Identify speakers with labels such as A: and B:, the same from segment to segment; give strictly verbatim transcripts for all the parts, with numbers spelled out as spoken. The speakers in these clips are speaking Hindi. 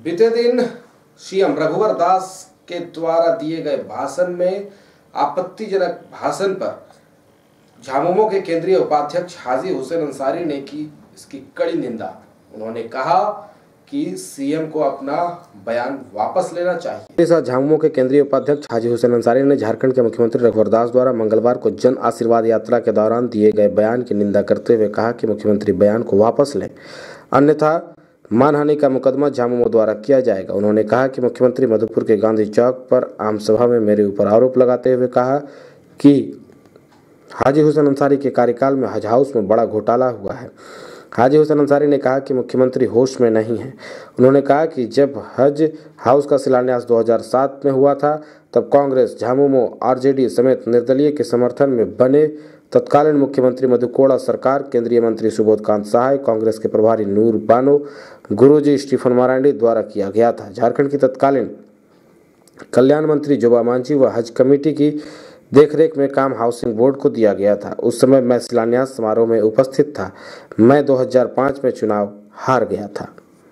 A: बीते दिन सीएम रघुवर दास के द्वारा दिए गए भाषण में आपत्तिजनक भाषण पर झामुमो के केंद्रीय उपाध्यक्ष हाजी हुसैन अंसारी ने की इसकी कड़ी निंदा। उन्होंने कहा कि सीएम को अपना बयान वापस लेना चाहिए। इस झामुमो के केंद्रीय उपाध्यक्ष हाजी हुसैन अंसारी ने झारखंड के मुख्यमंत्री रघुवर दास द्वारा मंगलवार को जन आशीर्वाद यात्रा के दौरान दिए गए बयान की निंदा करते हुए कहा कि मुख्यमंत्री बयान को वापस लें, अन्यथा मानहानि का मुकदमा झामुमो द्वारा किया जाएगा। उन्होंने कहा कि मुख्यमंत्री मधुपुर के गांधी चौक पर आम सभा में मेरे ऊपर आरोप लगाते हुए कहा कि हाजी हुसैन अंसारी के कार्यकाल में हज हाउस में बड़ा घोटाला हुआ है। हाजी हुसैन अंसारी ने कहा कि मुख्यमंत्री होश में नहीं है। उन्होंने कहा कि जब हज हाउस का शिलान्यास दो हज़ार सात में हुआ था तब कांग्रेस, झामुमो, आरजेडी समेत निर्दलीय के समर्थन में बने तत्कालीन मुख्यमंत्री मधु कोड़ा सरकार, केंद्रीय मंत्री सुबोध कांत सहाय, कांग्रेस के प्रभारी नूर बानो, गुरुजी स्टीफन मरांडी द्वारा किया गया था। झारखंड की तत्कालीन कल्याण मंत्री जोबा मांझी व हज कमेटी की देखरेख में काम हाउसिंग बोर्ड को दिया गया था। उस समय मैं शिलान्यास समारोह में उपस्थित था। मैं दो हज़ार पाँच में चुनाव हार गया था।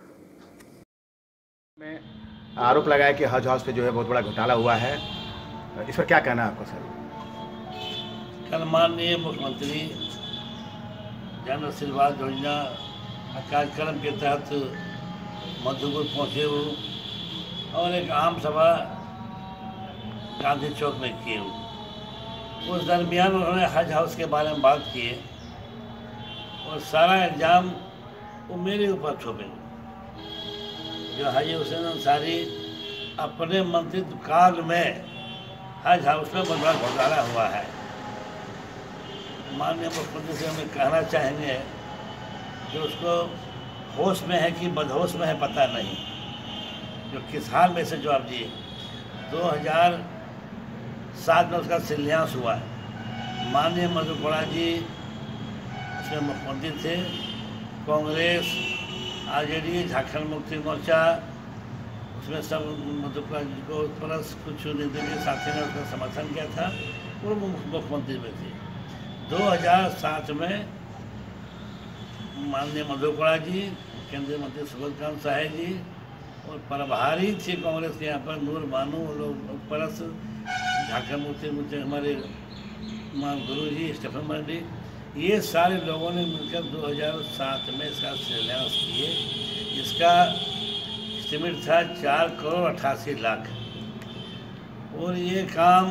B: में आरोप लगाया कि हज हाउस पे जो है बहुत बड़ा घोटाला हुआ है, इस पर क्या कहना है आपको सर?
C: कल माननीय मुख्यमंत्री जन आशीर्वाद योजना कार्यक्रम के तहत मधुपुर पहुँचे हुए और एक आम सभा गांधी चौक में किए हुए। उस दरमियान उन्होंने हज हाउस के बारे में बात की और सारा इल्ज़ाम वो मेरे ऊपर थोपे। जो हाजी हुसैन अंसारी अपने मंत्रित्व काल में हज हाउस में बहुत बड़ा घोटाला हुआ है। माननीय मुख्यमंत्री से हमें कहना चाहेंगे कि उसको होश में है कि बदहोश में है पता नहीं, जो किस हाल में से जवाब दिए। दो हज़ार सात में उसका शिलान्यास हुआ है। माननीय मधु कोड़ा जी उसमें मुख्यमंत्री थे। कांग्रेस, आरजेडी, झारखंड मुक्ति मोर्चा उसमें सब मधु कोड़ा जी को प्लस कुछ निर्दलीय साथी ने उसका समर्थन किया था। वो मुख्यमंत्री में थे। दो हज़ार सात में माननीय मधु कोड़ा जी, केंद्रीय मंत्री सुबोध कांत सहाय जी और प्रभारी थे कांग्रेस के यहाँ पर नूर बानो लोग, प्लस झारखंड मुक्ति मोर्चा हमारे गुरु जी स्टीफन मरांडी, ये सारे लोगों ने मिलकर दो हज़ार सात में इसका शिलान्यास किए। इसका एस्टिमेट था चार करोड़ अट्ठासी लाख और ये काम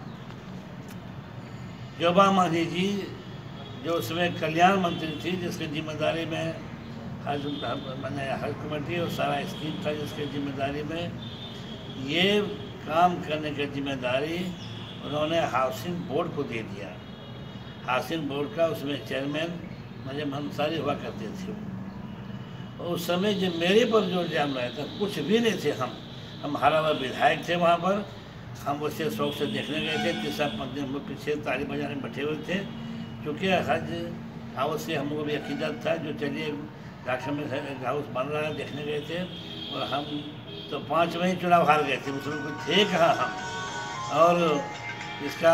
C: जोबा मांझी जी जो उसमें कल्याण मंत्री थी, जिसकी जिम्मेदारी में हज मैंने हज कमेटी और सारा स्कीम था, जिसकी जिम्मेदारी में ये काम करने की जिम्मेदारी उन्होंने हाउसिंग बोर्ड को दे दिया। हाउसिंग बोर्ड का उसमें चेयरमैन नजम अंसारी हुआ करते थे। और उस समय जब मेरे पर जो इल्ज़ाम लगाया था, कुछ भी नहीं थे हम हम हरा हुआ विधायक थे वहाँ पर। हम उसे शौक से देखने गए थे। तीसरा पंद्रह हम लोग पीछे ताली बजाने में बैठे हुए थे, क्योंकि हज हाउस से हम लोग भी अकीदत था जो चलिए झारखंड में हाउस बन रहा है, देखने गए थे। और हम तो पाँच में ही चुनाव हार गए थे, उसमें कुछ थे कहाँ हम। और इसका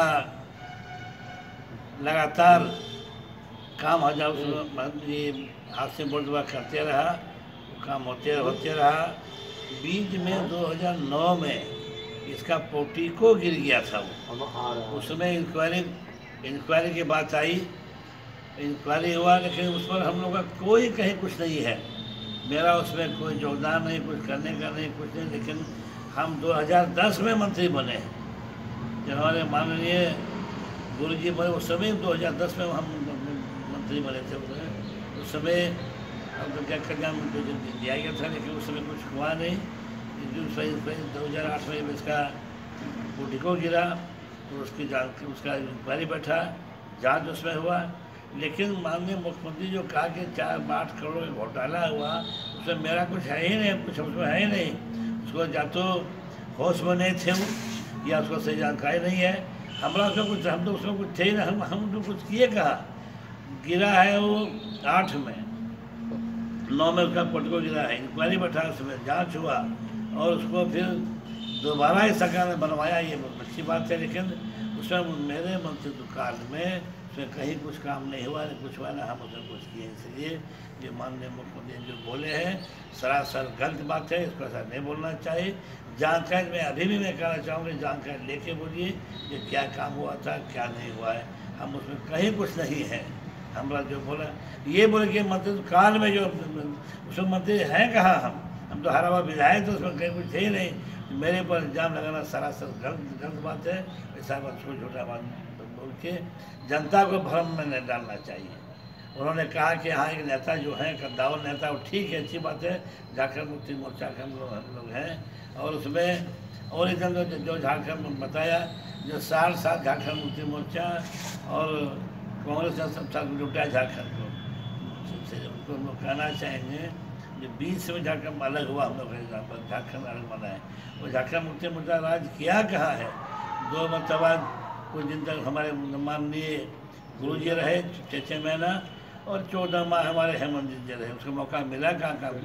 C: लगातार काम हज हाउस ये हाउसिंग बोर्ड द्वारा करते रहा, काम होते होते रहा। बीच में दो हज़ार नौ में इसका पोर्टिको गिर गया था। वो उसमें इंक्वायरी इंक्वायरी की बात आई, इंक्वायरी हुआ, लेकिन उस पर हम लोग का कोई कहीं कुछ नहीं है। मेरा उसमें कोई योगदान नहीं, कुछ करने का नहीं, कुछ नहीं। लेकिन हम दो हज़ार दस में मंत्री बने, जब हमारे माननीय गुरु जी बने। उस समय दो हज़ार दस में हम मंत्री बने थे। उस समय अब तो क्या कल्याण दिया गया था, लेकिन उस समय कुछ हुआ नहीं। दो हज़ार आठ में इसका पोर्टिको गिरा तो उसकी जांच उसका इंक्वायरी बैठा, जांच उसमें हुआ। लेकिन माननीय मुख्यमंत्री जो कहा कि चार आठ करोड़ का घोटाला हुआ, उसमें मेरा कुछ है ही नहीं, कुछ उसमें है ही नहीं। उसको या तो होश में नहीं थे वो, या उसको सही जानकारी नहीं है। हमारा उसमें कुछ हम तो उसमें कुछ थे ही ना, हम हम तो कुछ किए कहा। गिरा है वो आठ में, नौ में उसका पोर्टिको गिरा है, इंक्वायरी बैठा, उसमें जाँच हुआ और उसको फिर दोबारा ही सरकार ने बनवाया। ये अच्छी बात है, लेकिन उसमें मेरे मंत्रित्व काल में उसमें कहीं कुछ काम नहीं हुआ, नहीं कुछ हुआ, ना हम उसमें कुछ किए। इसलिए ये माननीय मुख्यमंत्री जो बोले हैं सरासर गलत बात है, इसको ऐसा नहीं बोलना चाहिए। जानकारी मैं अभी भी मैं कहना चाहूँगी, जानकारी लेके बोलिए कि क्या काम हुआ था, क्या नहीं हुआ है। हम उसमें कहीं कुछ नहीं है। हमारा जो बोला ये बोले कि मंत्री काल में जो उसमें मंत्री हैं कहाँ, हम हम तो हरा हुआ विधायक, तो उसमें कहीं कुछ थे ही नहीं। मेरे पर इल्ज़ाम लगाना सरासर गलत गलत बात है। ऐसा बात छोटा छोटा बात बोल के जनता को भ्रम में नहीं डालना चाहिए। उन्होंने कहा कि हाँ एक नेता जो हैं कद्दावर नेता, वो ठीक है, अच्छी बात है, झारखंड मुक्ति मोर्चा के हम लोग हम लोग हैं। और उसमें और एक जो, जो झारखंड में बताया जो साल साल झारखंड मुक्ति मोर्चा और कांग्रेस ने सब साथ लुटाया झारखंड को, उनको हम लोग कहना चाहेंगे जो बीस में झारखंड अलग हुआ, हम लोग झारखंड अलग बना है। वो झारखंड मुक्ति मोर्चा राज किया कहाँ है? दो मरतबा कुछ दिन तक हमारे माननीय गुरु जी रहे छः महीना, और चौदह माह हमारे हेमंत जी रहे, उसको मौका मिला कहाँ काम?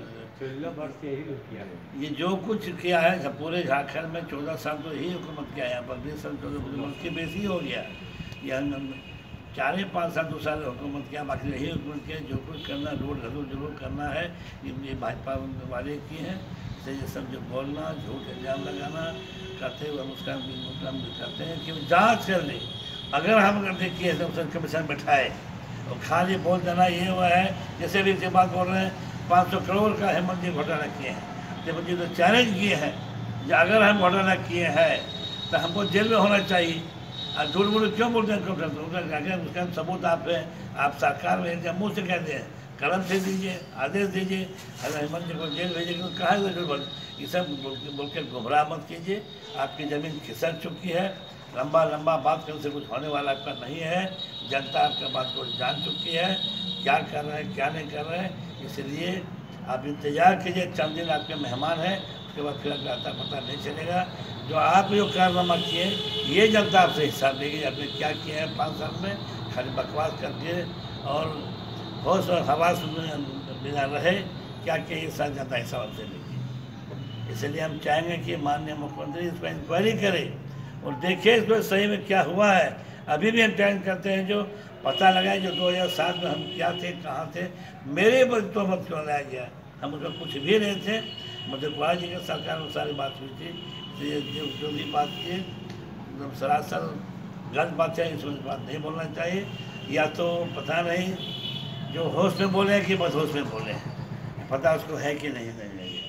C: ये जो कुछ किया है पूरे झारखंड में चौदह साल तो यही हुकूमत किया है। यहाँ पर बीस साल चौदह हुकूमत की बेसी हो गया। यह चार ही पाँच साल दो साल हुकूमत किया, बाकी यही हुकूमत किया। जो कुछ करना रोड जरूर जरूर करना है, ये भाजपा वाले की हैं। इससे ये सब जो बोलना, झूठ इल्ज़ाम लगाना करते हुए हम उसका काम करते हैं कि जाँच कर ले। अगर हम अगर देखिए तो कमीशन बैठाए और खाली बोल देना ये हुआ है, जैसे भी इनसे बात बोल रहे हैं पाँच सौ करोड़ का हेमंत जी घोटाला किए हैं। हेमंत जी तो चैलेंज किए हैं कि अगर हम घोटाला किए हैं तो हमको जेल में होना चाहिए। और झूठ मूठ क्यों बोलते हैं? अगर उसका सबूत आप है, आप सरकार में जब मुँह से कहते हैं कलम से दीजिए, आदेश दीजिए, अगर हेमंत जी को जेल भेजेंगे तो कहा है? ये सब बोल के गुमराह मत कीजिए। आपकी ज़मीन खिसक चुकी है। लंबा लंबा बात करने से कुछ होने वाला आपका नहीं है। जनता आपका बात को जान चुकी है, क्या कर रहे हैं क्या नहीं कर रहे हैं। इसलिए आप इंतज़ार कीजिए, चंद दिन आपके मेहमान हैं, उसके बाद फिर आपका आता पता नहीं चलेगा। जो आप जो कारनामा किए ये जनता आपसे हिसाब लेगी, आपने क्या किया है पाँच साल में। खाली बकवास करके और होश और हवास बिना रहे क्या किया, ये सारी जनता हिसाब से लेगी। इसलिए हम चाहेंगे कि माननीय मुख्यमंत्री इस पर इंक्वायरी करे और देखिए इसमें सही में क्या हुआ है। अभी भी हम चैलेंज करते हैं, जो पता लगाए जो दो हज़ार सात में हम क्या थे, कहाँ थे, मेरे पर तो मत क्यों लाया गया? हम उसमें कुछ भी नहीं थे। मध्य कुमार जी के सरकार में सारी बात हुई थी। इसलिए जो जो भी बात की एकदम सरासर गलत बात है, इसमें बात नहीं बोलना चाहिए। या तो पता नहीं जो होश में बोले कि बदहोश में बोले, पता उसको है कि नहीं नहीं है।